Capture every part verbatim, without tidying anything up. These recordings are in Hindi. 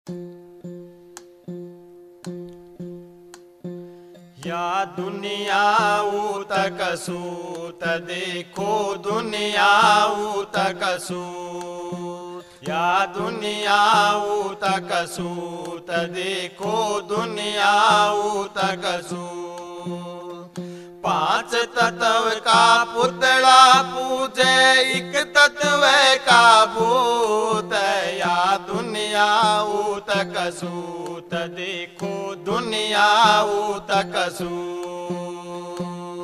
या दुनिया उतकसूत देखो दुनिया उतकसूत। या दुनिया उतकसूत देखो दुनिया उतकसूत। पांच तत्व का पुतला पूजे एक तत्व का भूत। या दुनिया उतकसूत देखो दुनिया उतकसूत।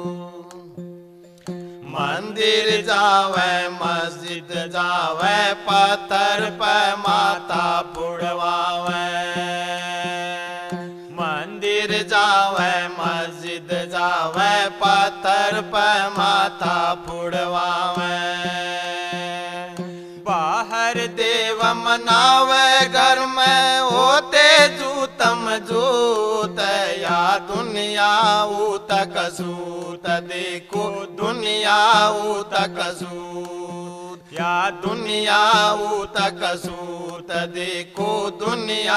मंदिर जावे मस्जिद जावे पत्थर पे माता बुड़वावे। मंदिर जावे मस्जिद जावे पत्थर पे माता बुड़वावे। बाहर देव मनावे घर में होते जूतम जूत। या दुनिया उतकसूत देखो दुनिया उतकसूत। या दुनिया उतकसूत देखो दुनिया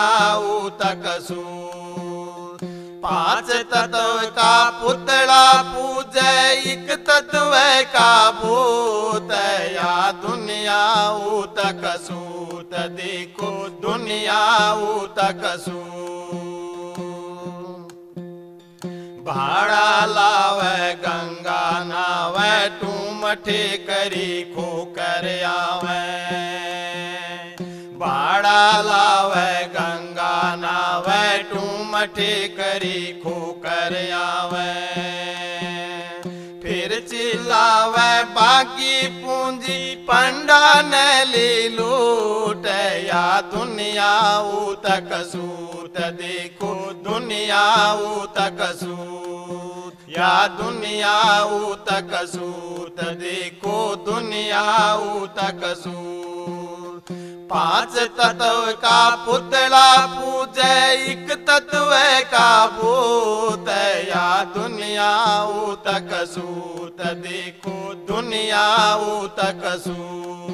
उतकसूत। पांच तत्व का पुतला पूजे एक तत्व का भूत। या दुनिया उतकसूत देखो दुनिया उतकसूत। भाड़ा लावे गंगा नावे टूमठे करी खोकर आवे। भाड़ा लावे गंगा नावे टूमठे करी खोकर आवे। फिर चिल्लावे बाकी पूंजी पंडा ने ली लूट। या दुनिया उतकसूत देखो दुनिया उतकसूत। या दुनिया उतकसूत देखो दुनिया उतकसूत। पांच तत्व का पुतला पूजे एक तत्व का भूत। या दुनिया उतकसूत देखो दुनिया उतकसूत।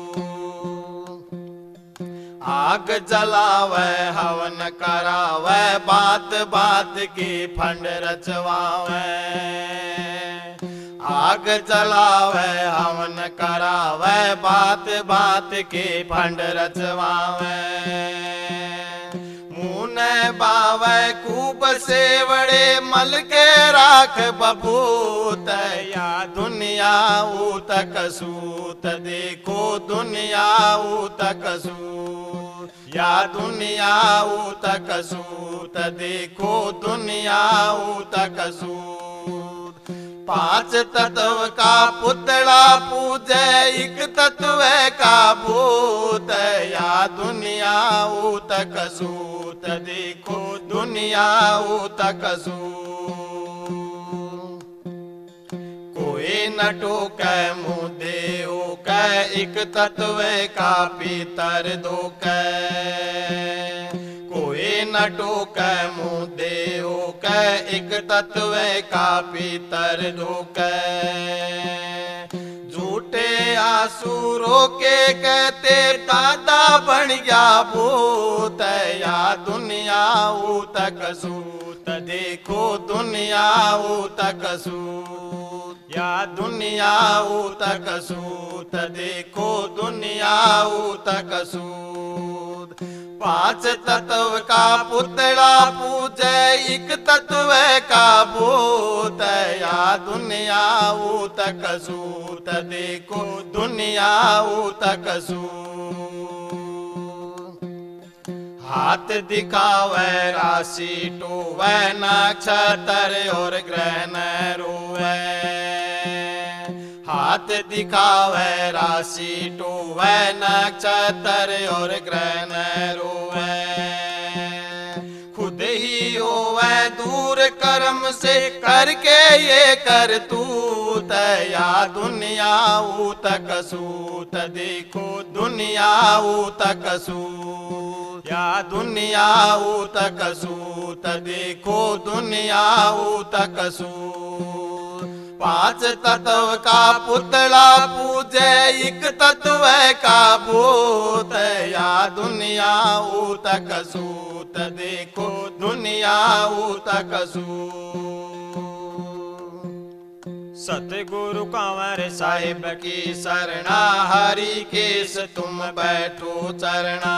आग जलावे हवन करावे बात बात की फंड रचवावे। आग जलावे हवन करावे बात बात के फंड रचवावे। मुने बावे खूब सेवड़े मल के राख बबूत। या दुनिया उतकसूत देखो दुनिया उतकसूत। या दुनिया उतकसूत देखो दुनिया उतकसूत। पांच तत्व का पुतला पूजे एक तत्व का भूत। या दुनिया उतकसूत देखो दुनिया उतकसूत। कोई न टोके मुँह देओ कै एक तत्व का पीतर दो कै। कोई न टोके मुँह देओ कै एक तत्व का पीतर दो कै। झूठे आंसू के कहते दादा बन गया भूत। या दुनिया उतकसूत देखो दुनिया उतकसूत। या दुनिया उतकसूत देखो दुनिया उतकसूत। पांच तत्व का पुतला पूजे एक तत्व का भूत। या दुनिया उतकसूत देखो दुनिया उतकसूत। हाथ दिखावे राशि टोवे नक्षत्र और ग्रह न रोवे। हाथ दिखावे राशि टोवे नक्षत्र और ग्रह न रोवे। खुद ही होवे दूर कर्म से करके ये करतूत। या दुनिया उतकसूत देखो दुनिया उतकसूत। या दुनिया उतकसूत देखो दुनिया उतकसूत। पांच तत्व का पुतला पूजे एक तत्व का भूत या दुनिया ऊतक सूत देखो दुनिया ऊतक सूत। सतगुरु कंवर साहिब की शरणा हरि केस तुम बैठो चरणा।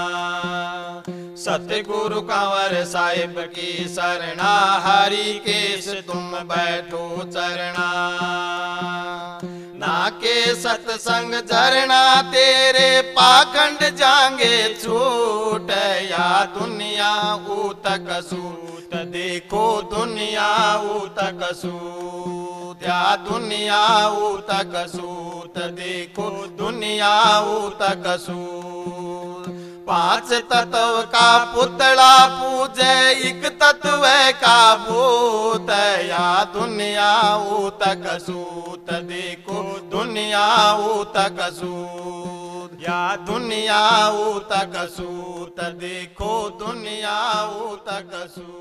सतगुरु कंवर साहिब की शरणा हरि केस तुम बैठो चरणा। ना के सत्संग झरना तेरे पाखंड जांगे छूट या दुनिया ऊतक सूत देखो दुनिया ऊतक सूत या दुनिया ऊतक सूत देखो दुनिया ऊतक सूत। पांच तत्व का पुतला पूजे एक तत्व का भूत या दुनिया ऊतक सूत देखो दुनिया ऊतक सूत या दुनिया ऊतक सूत देखो दुनिया ऊतक सूत।